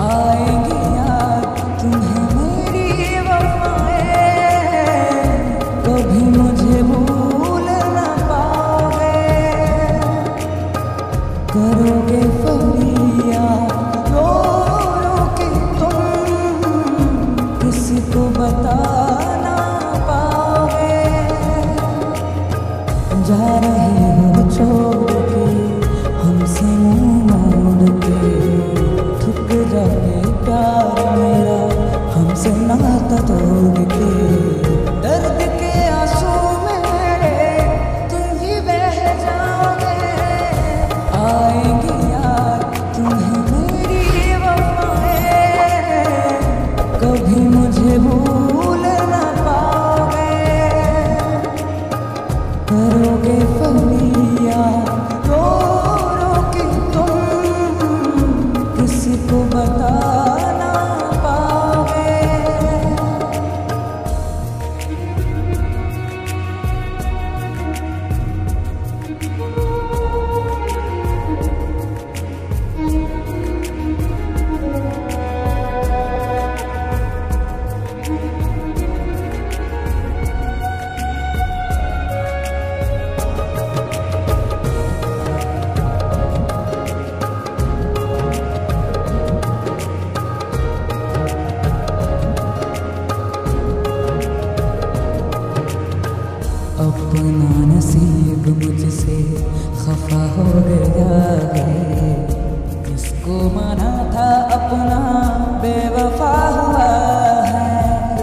आएंगी याद तुम्हें मेरी वफाएं, कभी मुझे भूल न पाओगे। करोगे फरियाद रो रो के तुम, किसी को बता ना पाओगे। जा रहे हो छोड़ के हमसे मुंह मोड़ के, ठुक जाए प्यार मेरा हमसे नाता तोड़ के। दर्द के आंसू मेरे तुम ही बह जाओगे। आएंगी याद तुम्हें मेरी वफाएं, कभी मुझे भूल न पाओगे। करोगे फरियाद रो रो के तुम, किसी को बता ना पाओगे। अपना नसीब मुझसे खफा हो गया है, जिसको माना था अपना बेवफा हुआ है।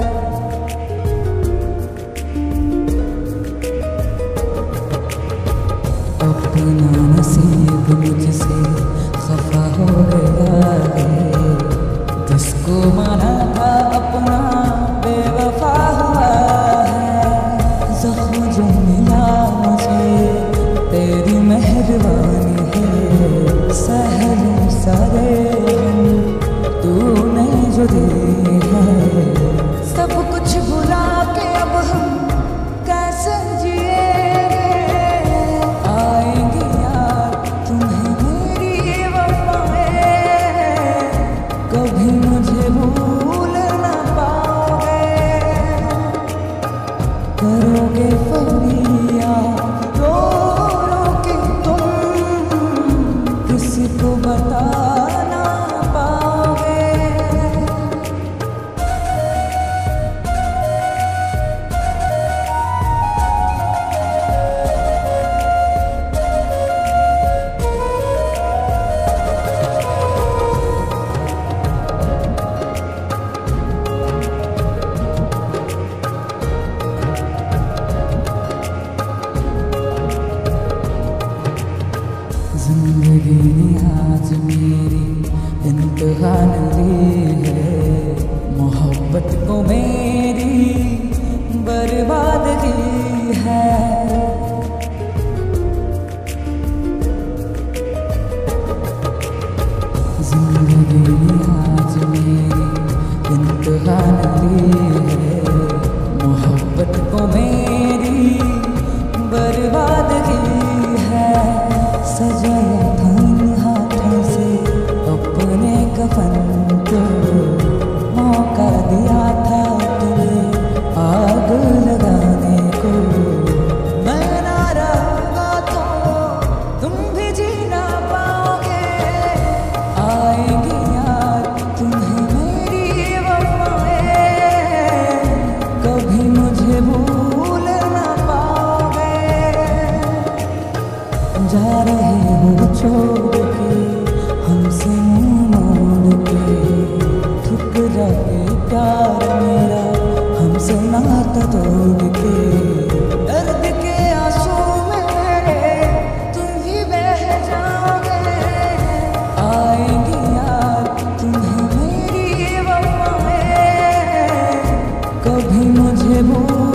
अपना नसीब मुझसे खफा हो गया है, जिसको माना था अपना बेवफा हुआ है। ज़ख्म जो मिला मुझे तेरी मेहरबानी है, सहल सारे तूने जो दी है। सब कुछ भुला के अब हम कैसे जिएंगे। आएंगी याद तुम्हें मेरी वफाएं, कभी मुझे भूल न पाओगे। करोगे फरियाद रो रो के तुम, किसी को बता ना पाओगे। जिंदगी ने आज मेरी इम्तिहान ली है, मोहब्बत को मेरी बर्बाद की है। जिंदगी ने आज मेरी इम्तिहान ली है, मोहब्बत को मेरी बर्बाद की है। सजाया था इन हाथों से अपने कफन को, मौका दिया था तुम्हें आग लगाने को। मैं ना रहूंगा तो तुम भी जी ना पाओगे। आएंगी याद तुम्हें मेरी वफाएं, कभी मुझे भूल न पाओगे। जा रहे हो छोड़ के हमसे मुंह मोड़ के, ठुक जाए प्यार मेरा हमसे नाता तोड़ के। दर्द के आंसू मेरे तुम ही बह जाओगे। आएंगी याद तुम्हें मेरी वफाएं, कभी मुझे भूल